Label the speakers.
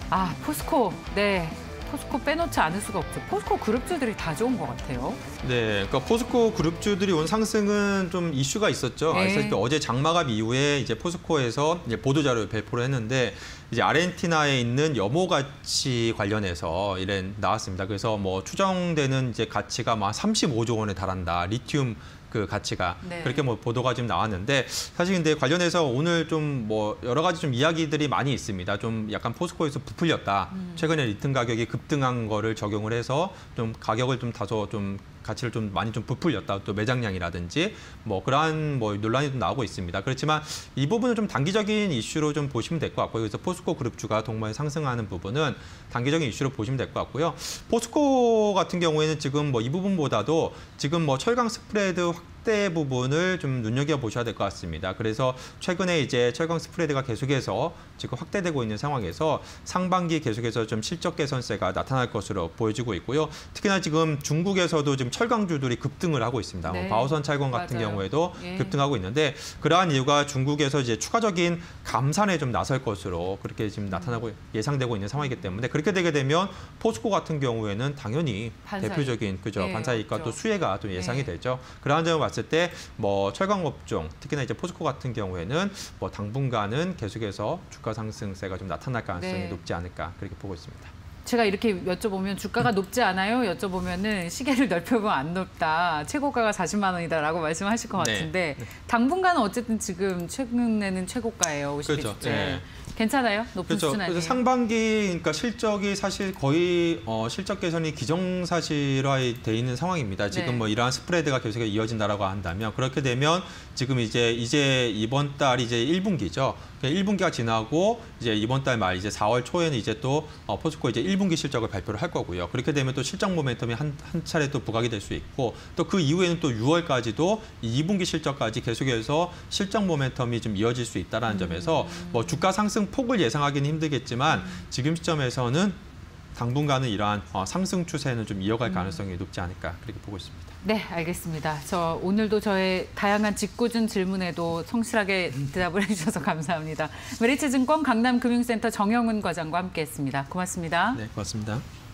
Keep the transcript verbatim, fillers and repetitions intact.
Speaker 1: 아, 포스코. 네. 포스코 빼놓지 않을 수가 없죠. 포스코 그룹주들이 다 좋은 것 같아요.
Speaker 2: 네, 그러니까 포스코 그룹주들이 온 상승은 좀 이슈가 있었죠.
Speaker 1: 네.
Speaker 2: 아시다시피 어제 장마감 이후에 이제 포스코에서 이제 보도자료 배포를 했는데 이제 아르헨티나에 있는 염호 가치 관련해서 이래 나왔습니다. 그래서 뭐 추정되는 이제 가치가 막 삼십오조 원에 달한다. 리튬 그 가치가
Speaker 1: 네.
Speaker 2: 그렇게 뭐 보도가 좀 나왔는데 사실 근데 관련해서 오늘 좀 뭐 여러 가지 좀 이야기들이 많이 있습니다. 좀 약간 포스코에서 부풀렸다.
Speaker 1: 음.
Speaker 2: 최근에 리튬 가격이 급등한 거를 적용을 해서 좀 가격을 좀 다소 좀 가치를 좀 많이 좀 부풀렸다. 또 매장량이라든지 뭐 그러한 뭐 논란이 좀 나오고 있습니다. 그렇지만 이 부분은 좀 단기적인 이슈로 좀 보시면 될 것 같고요. 그래서 포스코 그룹주가 동반에 상승하는 부분은 단기적인 이슈로 보시면 될 것 같고요. 포스코 같은 경우에는 지금 뭐 이 부분보다도 지금 뭐 철강 스프레드 확대 부분을 좀 눈여겨보셔야 될 것 같습니다. 그래서 최근에 이제 철강 스프레드가 계속해서 지금 확대되고 있는 상황에서 상반기 계속해서 좀 실적 개선세가 나타날 것으로 보여지고 있고요. 특히나 지금 중국에서도 지금 철강주들이 급등을 하고 있습니다.
Speaker 1: 네.
Speaker 2: 뭐 바오선 찰건 같은
Speaker 1: 맞아요.
Speaker 2: 경우에도
Speaker 1: 예.
Speaker 2: 급등하고 있는데 그러한 이유가 중국에서 이제 추가적인 감산에 좀 나설 것으로 그렇게 지금 나타나고 예상되고 있는 상황이기 때문에 그렇게 되게 되면 포스코 같은 경우에는 당연히
Speaker 1: 반사이익.
Speaker 2: 대표적인 그죠
Speaker 1: 예,
Speaker 2: 반사이익과
Speaker 1: 없죠.
Speaker 2: 또 수혜가 좀 예상이
Speaker 1: 예.
Speaker 2: 되죠. 그러한 점을 봤을 때 뭐 철강업종 특히나 이제 포스코 같은 경우에는 뭐 당분간은 계속해서 주가 상승세가 좀 나타날 가능성이
Speaker 1: 네.
Speaker 2: 높지 않을까 그렇게 보고 있습니다.
Speaker 1: 제가 이렇게 여쭤보면 주가가 높지 않아요? 여쭤보면은 시계를 넓혀보면 안 높다. 최고가가 사십만 원이다라고 말씀하실 것
Speaker 2: 네.
Speaker 1: 같은데 당분간은 어쨌든 지금 최근에는 최고가예요. 오십일 주째.
Speaker 2: 그렇죠. 네.
Speaker 1: 괜찮아요? 높은
Speaker 2: 그렇죠.
Speaker 1: 수준 아니에요?
Speaker 2: 그래서 상반기 그러니까 실적이 사실 거의 어, 실적 개선이 기정사실화돼 있는 상황입니다. 지금
Speaker 1: 네.
Speaker 2: 뭐 이러한 스프레드가 계속 이어진다라고 한다면 그렇게 되면 지금 이제 이제 이번 달 이제 일 분기죠. 일 분기가 지나고 이제 이번 달 말 이제 사월 초에는 이제 또 어, 포스코 이제 일 분기 실적을 발표를 할 거고요. 그렇게 되면 또 실적 모멘텀이 한, 한 차례 또 부각이 될 수 있고 또 그 이후에는 또 유월까지도 이 분기 실적까지 계속해서 실적 모멘텀이 좀 이어질 수 있다는 음. 점에서 뭐 주가 상승 폭을 예상하기는 힘들겠지만 음. 지금 시점에서는 당분간은 이러한 어, 상승 추세는 좀 이어갈 가능성이 음. 높지 않을까 그렇게 보고 있습니다.
Speaker 1: 네, 알겠습니다. 저 오늘도 저의 다양한 짓궂은 질문에도 성실하게 대답을 해주셔서 감사합니다. 메리츠증권 강남금융센터 정영훈 과장과 함께했습니다. 고맙습니다.
Speaker 2: 네, 고맙습니다.